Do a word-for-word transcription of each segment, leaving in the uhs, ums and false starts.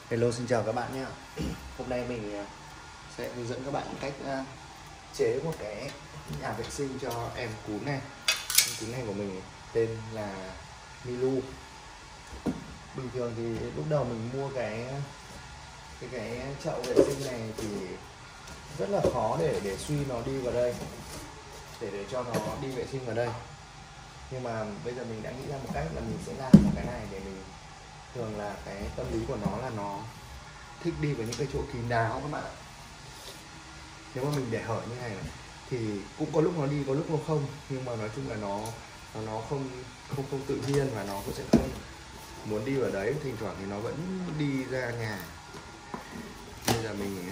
Hello, xin chào các bạn nhé. Hôm nay mình sẽ hướng dẫn các bạn cách chế một cái nhà vệ sinh cho em cún này. Em cún này của mình tên là Milu. Bình thường thì lúc đầu mình mua cái cái cái chậu vệ sinh này thì rất là khó để để suy nó đi vào đây, để để cho nó đi vệ sinh vào đây. Nhưng mà bây giờ mình đã nghĩ ra một cách là mình sẽ làm một cái này để mình, thường là cái tâm lý của nó là nó thích đi vào những cái chỗ kín đáo các bạn ạ. Nếu mà mình để hở như này, này thì cũng có lúc nó đi, có lúc nó không, nhưng mà nói chung là nó nó, nó không không không tự nhiên, và nó cũng sẽ không muốn đi vào đấy. Thỉnh thoảng thì nó vẫn đi ra nhà. Bây giờ mình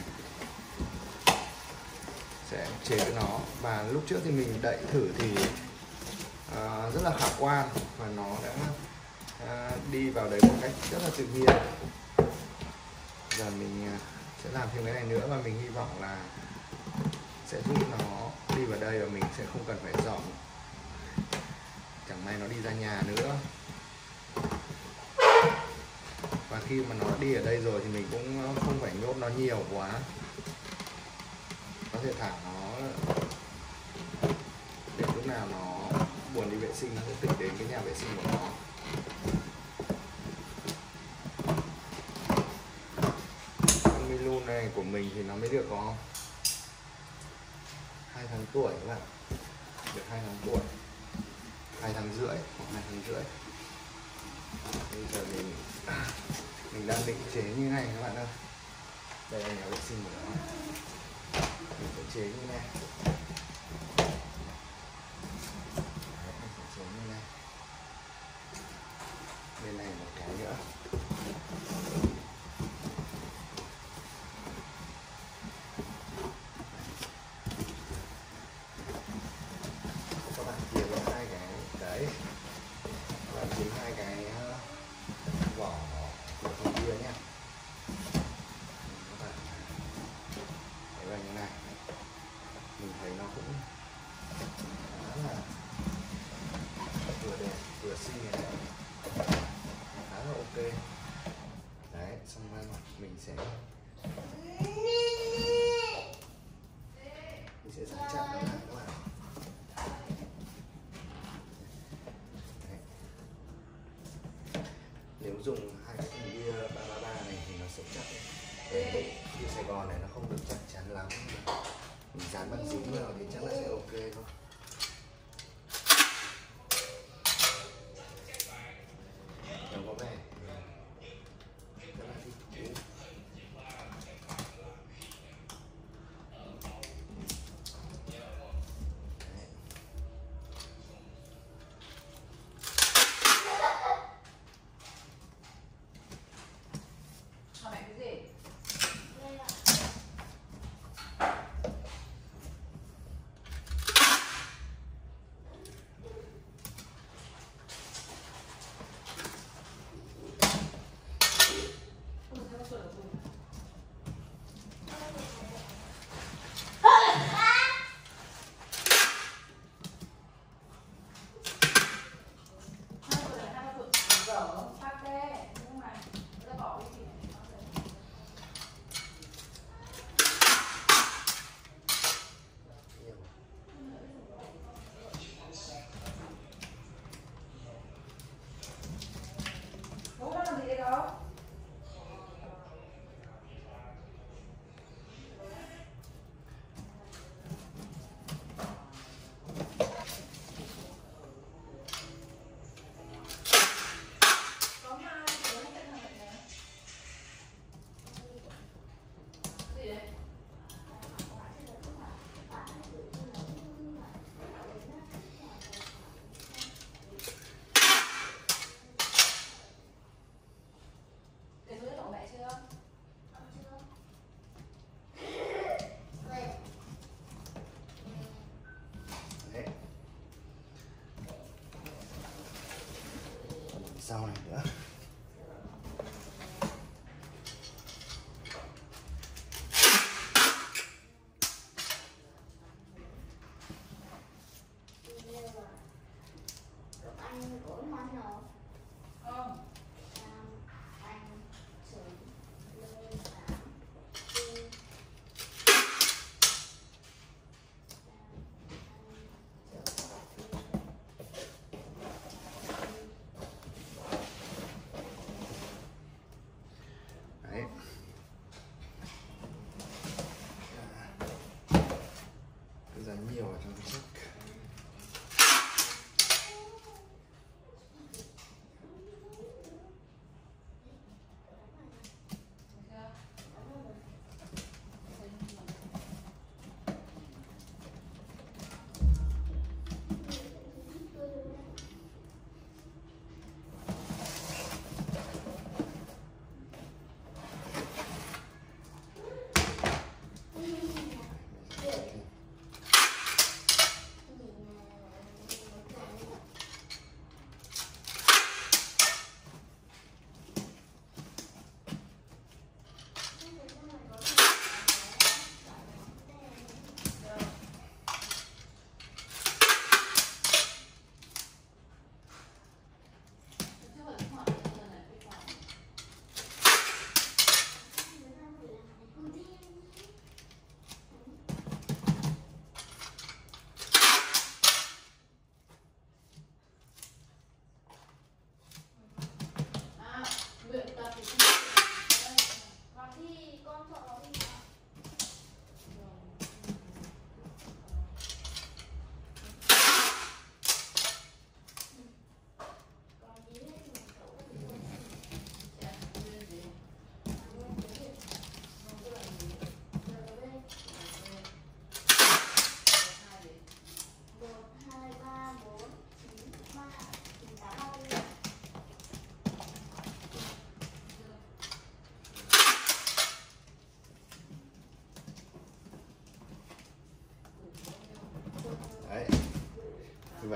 sẽ chế với nó, và lúc trước thì mình đậy thử thì uh, rất là khả quan, và nó đã uh, đi vào đấy một cách rất là tự nhiên. Giờ mình uh, sẽ làm thêm cái này nữa, và mình hy vọng là sẽ giúp nó đi vào đây, và mình sẽ không cần phải dọn, chẳng may nó đi ra nhà nữa. Và khi mà nó đi ở đây rồi thì mình cũng không phải nhốt nó nhiều quá, có thể thả nó để lúc nào nó buồn đi vệ sinh nó sẽ tìm đến cái nhà vệ sinh của nó. Con Milu này của mình thì nó mới được có hai tháng tuổi các bạn, được hai tháng tuổi, hai tháng rưỡi hoặc hai tháng rưỡi. Bây giờ mình mình đang định chế như này các bạn ơi. Đây là nhà vệ sinh của nó, mình sẽ chế như này. Đấy, mình sẽ chế như này. Bên này một cái nữa. Các bạn chia vào hai cái đấy, các bạn chia hai cái vỏ của con kia nhé. Các bạn thấy là như này, mình thấy nó cũng khá là vừa đẹp vừa xinh này, khá là ok. Đấy, xong rồi mình sẽ mình sẽ dán chặt nó lại các bạn. Đấy. Nếu dùng hai cái thùng bia ba ba ba này thì nó sẽ chắc. Cái bia Sài Gòn này nó không được chắc chắn lắm, mình dán bằng dính vào thì chắc là sẽ ok thôi. Nó có vẻ rất là thích thú. Sau này nữa.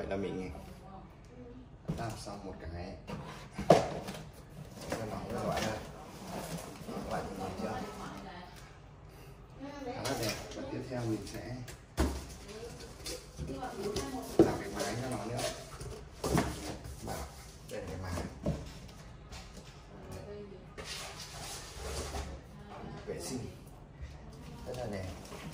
là mình làm xong một cái cho nóng các bạn ơi. Các bạn nhìn thấy chưa, khá là đẹp. Và tiếp theo mình sẽ làm cái mái cho nó nữa. Bảo đây là cái mái vệ sinh rất là đẹp.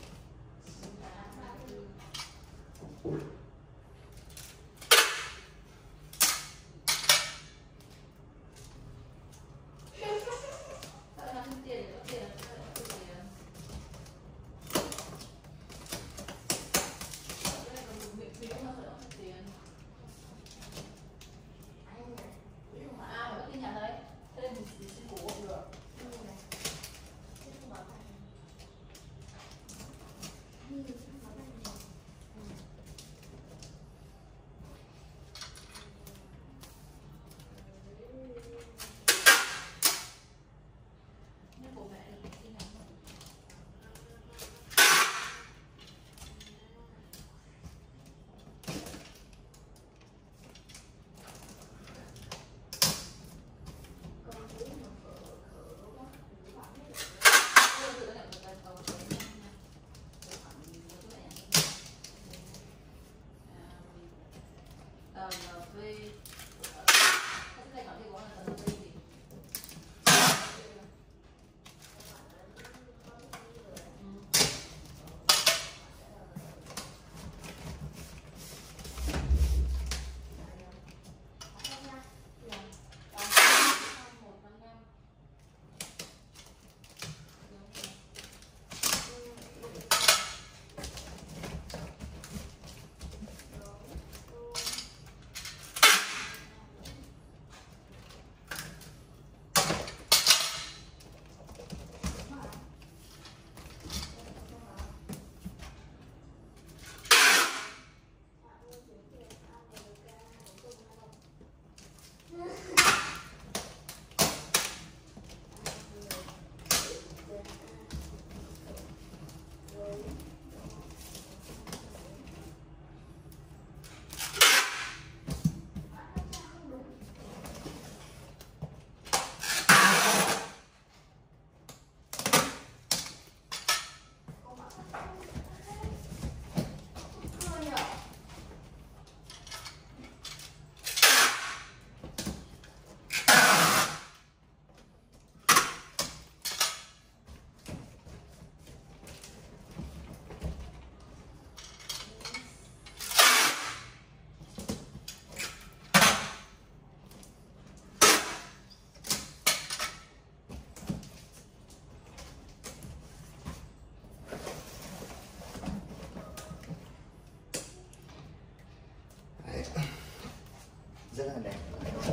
Rất là đẹp, đây nhé,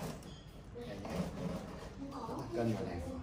rất là cân và đẹp rồi.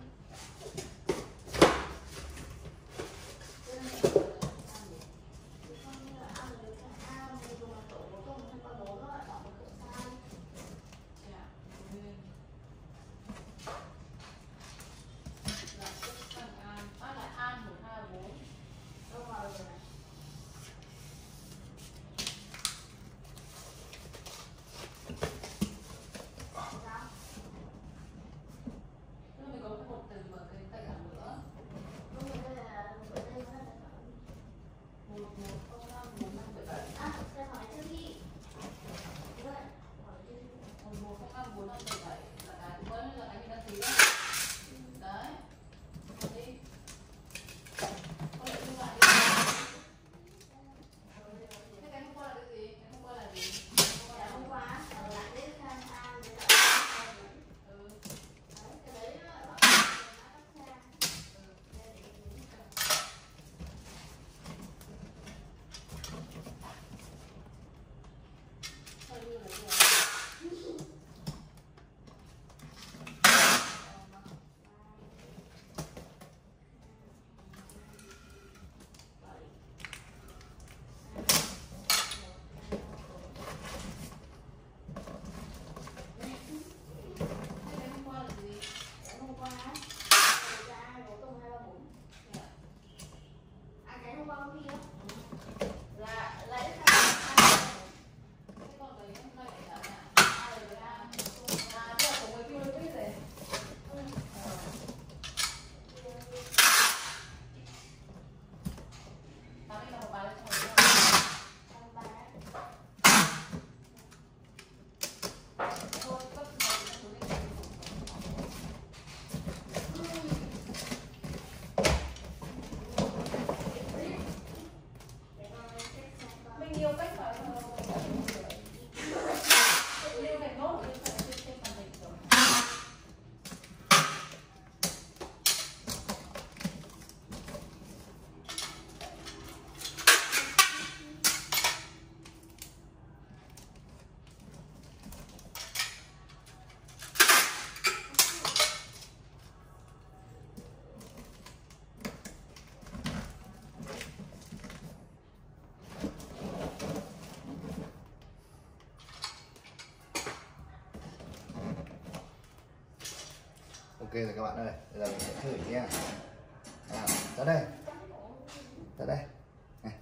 Ok rồi các bạn ơi, bây giờ mình sẽ thử nha. À, ra đây, ra đây, này,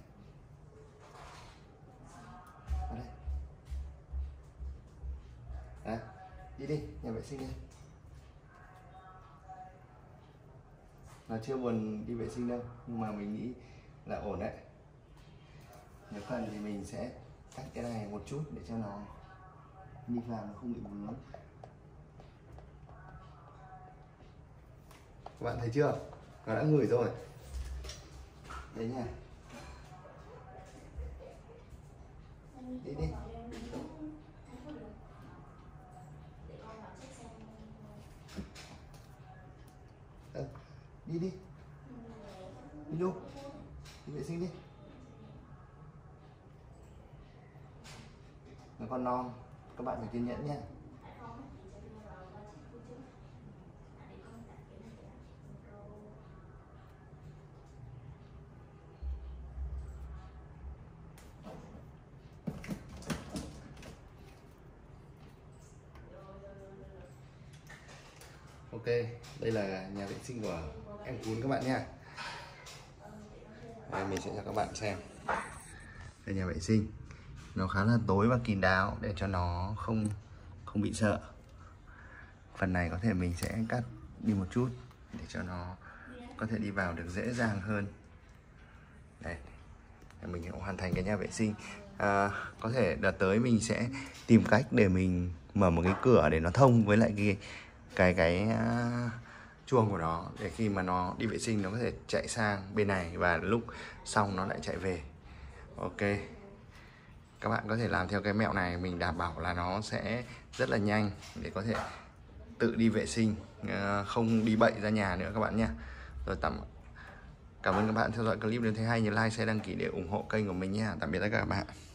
ra đây, à, đi đi, nhà vệ sinh đi. Nó chưa buồn đi vệ sinh đâu, nhưng mà mình nghĩ là ổn đấy. Nếu cần thì mình sẽ cắt cái này một chút để cho nó đi vào nó không bị vướng. Các bạn thấy chưa? Nó đã ngửi rồi. Đấy nha. Đi đi. À, đi đi. Đi đâu? Đi vệ sinh đi. Nó còn non, các bạn phải kiên nhẫn nha. Ok, đây là nhà vệ sinh của em Cún các bạn nha. Đây, mình sẽ cho các bạn xem. Đây nhà vệ sinh, nó khá là tối và kín đáo để cho nó không không bị sợ. Phần này có thể mình sẽ cắt đi một chút để cho nó có thể đi vào được dễ dàng hơn. Đây, mình sẽ hoàn thành cái nhà vệ sinh. À, có thể đợt tới mình sẽ tìm cách để mình mở một cái cửa để nó thông với lại cái cái cái uh, chuông của nó, để khi mà nó đi vệ sinh nó có thể chạy sang bên này và lúc xong nó lại chạy về. Ok, các bạn có thể làm theo cái mẹo này, mình đảm bảo là nó sẽ rất là nhanh để có thể tự đi vệ sinh, uh, không đi bậy ra nhà nữa các bạn nha. Rồi tạm cảm ơn các bạn theo dõi clip, nếu thấy hay nhớ like, share, đăng ký để ủng hộ kênh của mình nha. Tạm biệt tất cả các bạn.